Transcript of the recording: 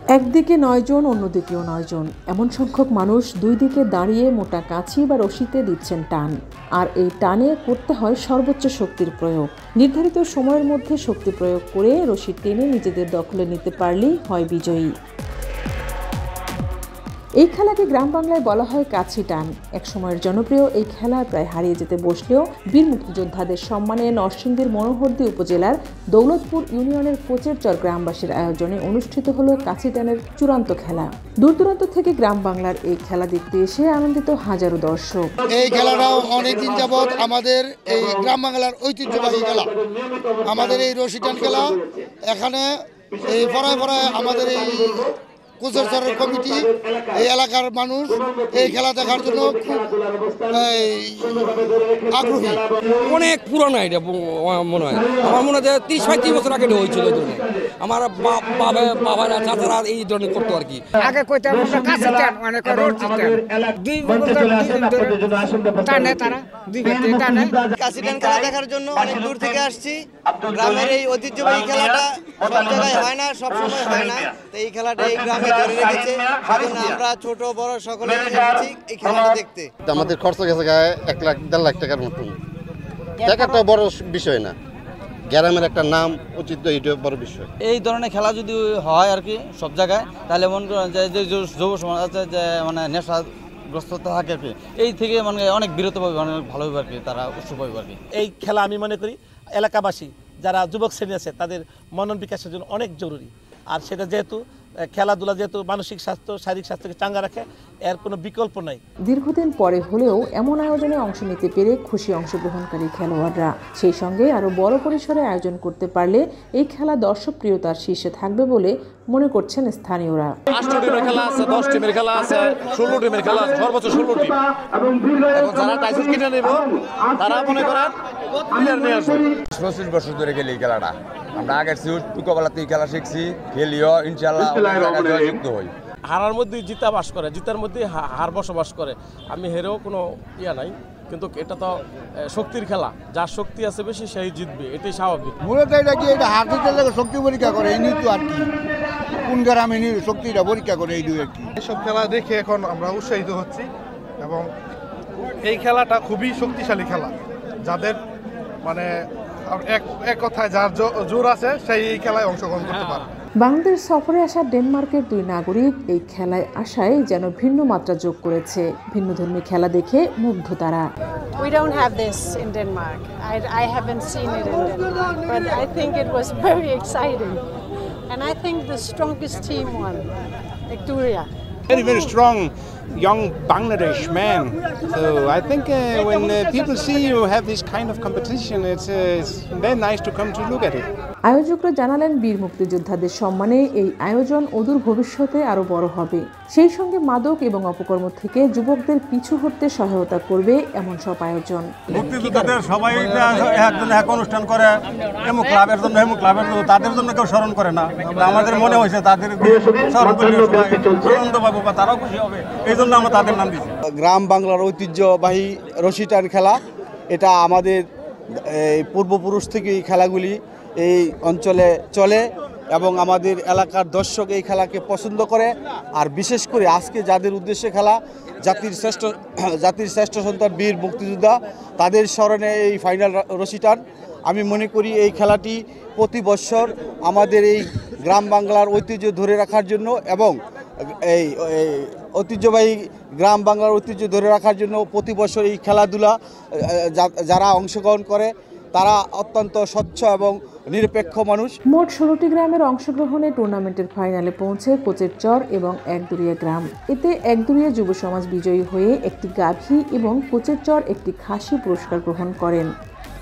একদিকে ৯ জন, অন্যদিকেও ৯ জন, এমন সংখ্যক মানুষ দুই দিকে দাঁড়িয়ে মোটা কাছি বা রশিতে দিচ্ছেন টান। আর এই টানে করতে হয় সর্বোচ্চ শক্তির প্রয়োগ। নির্ধারিত সময়ের মধ্যে শক্তি প্রয়োগ করে রশি টেনে নিজেদের দখলে নিতে পারলেই হয় বিজয়ী। এই খেলাকে গ্রাম বাংলায় বলা হয় কাছি টান। এক সময়ের জনপ্রিয় এই খেলা প্রায় হারিয়ে যেতে বসলেও বীর মুক্তিযোদ্ধাদের সম্মানে নরসিংদীর মনোহরদী উপজেলার দৌলতপুর ইউনিয়নের কোচেরচর গ্রামবাসীর আয়োজনে অনুষ্ঠিত হলো কাছি টানের চূড়ান্ত খেলা। দূর দূরান্ত থেকে গ্রাম বাংলার এই খেলা দেখতে এসে আনন্দিত হাজারো দর্শক। এই খেলাটাও অনেকদিন যাবৎ আমাদের এই গ্রাম বাংলার ঐতিহ্যবাহী খেলা। আমাদের এই রশি টান খেলা এখানে এই পড়ায় আমাদের এই কোচেরচরের কমিটি, এই এলাকার মানুষ এই খেলা দেখার জন্য খুব আগ্রহী। অনেক পুরনো এটা মনে হয়, আমার মনে হয় ৩০-৩৫ বছর আগে হয়েছিল। এই ধরনের আমার বাবারা চাচারা এই ধরনের করতো আর কি। আগে কইতাম কাছে টান, অনেক রশি টান, দুই টানে তারা দুই ব্যক্তি টানে। কাছি টান খেলা দেখার জন্য অনেক দূর থেকে আসছি। গ্রামের এই ঐতিহ্যবাহী খেলাটা সব জায়গায় হয় না, সব সময় হয় না। তো এই খেলাটা এই গ্রামে ধরে রেখেছে, সেজন্য আমরা ছোট বড় সকলে এসেছি এই খেলাটা দেখতে। আমাদের খরচ গেছে ১ লাখ ১.৫ লাখ টাকার মতন। টাকাটা বড় বিষয় না, গ্রামের একটা নাম ঐতিহ্য, এটা বড় বিষয়। এই ধরনের খেলা যদি হয় আর কি সব জায়গায়, তাহলে মনে করেন যে যুব সমাজ আছে যে মানে নেশাগ্রস্ততা থাকে আর কি, এই থেকে মানে অনেক বিরত পাবে, অনেক ভালো হবে আর কি, তারা উৎস পাবে আর কি। এই খেলা আমি মনে করি এলাকাবাসী যারা যুবক শ্রেণী আছে তাদের মনন বিকাশের জন্য অনেক জরুরি। আর সেটা যেহেতু খেলাধুলা যেহেতু মানসিক স্বাস্থ্য শারীরিক স্বাস্থ্যকে চাঙ্গা রাখে, এর কোনো বিকল্প নাই। দীর্ঘদিন পরে হলেও এমন আয়োজনে অংশ নিতে পেরে খুশি অংশগ্রহণকারী খেলোয়াড়রা। সেই সঙ্গে আরও বড় পরিসরে আয়োজন করতে পারলে এই খেলা দর্শক প্রিয়তার শীর্ষে থাকবে বলে মনে করছেন স্থানীয়রা। 8 টিমের খেলা আছে, 10 টিমের খেলা আছে, 16 টিমের খেলা আছে, সর্বোচ্চ 16 টিম। এখন যারা টাইসন কিনে নেব তারা মনে করেন প্লেয়ার নিয়ে আসবে। 25 বছর ধরে খেলি এই খেলাটা। আমরা আগের টুকাবেলাতেই খেলা শিখছি, খেলিও ইনশাআল্লাহ যুক্ত হই। হারার মধ্যে জিতা বাস করে, জিতার মধ্যে হার বসবাস করে। আমি হেরেও কোনো নাই, কিন্তু এটা তো শক্তির খেলা, যার শক্তি আছে বেশি সেই জিতবে, এটাই স্বাভাবিক। মূলত এটা কি, এটা হার জিতার লাগে শক্তি পরীক্ষা করে, এই নিয়ে তো আর কি কোন গ্রামে নিয়ে শক্তিটা পরীক্ষা করে, এই দুই আর কি। এসব খেলা দেখে এখন আমরা উৎসাহিত হচ্ছি এবং এই খেলাটা খুবই শক্তিশালী খেলা। যাদের মানে এক কথায় যার জোর আছে সেই এই খেলায় অংশগ্রহণ করতে পারে। বাংলাদেশ সফরে আসা ডেনমার্কের 2 নাগরিক এই খেলায় আসায় যেন ভিন্ন মাত্রা যোগ করেছে। ভিন্নধর্মী খেলা দেখে মুগ্ধ তারা। We don't have this in Denmark. I haven't seen it in Denmark, but I think it was very exciting. And I think the strongest team won, Victoria. Very strong young Bangladesh man. So I think when people see you have this kind of competition, it's very nice to come to look at it. আয়োজকরা জানালেন বীর মুক্তিযোদ্ধাদের সম্মানে এই আয়োজন অদূর ভবিষ্যতে আরো বড় হবে। সেই সঙ্গে মাদক এবং অপকর্ম থেকে যুবকদের পিছু হটতে সহায়তা করবে এমন সব আয়োজন। মুক্তিযোদ্ধাদের সবাই একজন এক অনুষ্ঠান করে, এমন ক্লাবের জন্য তাদের জন্য কেউ স্মরণ করে না। আমাদের মনে হয়েছে তাদের স্মরণ করলে আনন্দ পাবো বা তারাও খুশি হবে, এই জন্য আমরা তাদের নাম দিচ্ছি। গ্রাম বাংলার ঐতিহ্যবাহী রশি টান খেলা, এটা আমাদের পূর্বপুরুষ থেকে এই খেলাগুলি এই অঞ্চলে চলে এবং আমাদের এলাকার দর্শক এই খেলাকে পছন্দ করে। আর বিশেষ করে আজকে যাদের উদ্দেশ্যে খেলা, জাতির শ্রেষ্ঠ সন্তান বীর মুক্তিযোদ্ধা, তাদের স্মরণে এই ফাইনাল রশি টান। আমি মনে করি এই খেলাটি প্রতি বছর আমাদের এই গ্রাম বাংলার ঐতিহ্য ধরে রাখার জন্য এবং এই ঐতিহ্যবাহী গ্রাম বাংলার ঐতিহ্য ধরে রাখার জন্য প্রতি বছর এই খেলাধুলা যারা অংশগ্রহণ করে তারা অত্যন্ত স্বচ্ছ এবং নিরপেক্ষ মানুষ। মোট 16টি গ্রামের অংশগ্রহণে টুর্নামেন্টের ফাইনালে পৌঁছে কোচেরচর এবং একদুরিয়া গ্রাম। এতে একদুরিয়া যুব সমাজ বিজয়ী হয়ে একটি গাভী এবং কোচেরচর একটি খাসি পুরস্কার গ্রহণ করেন।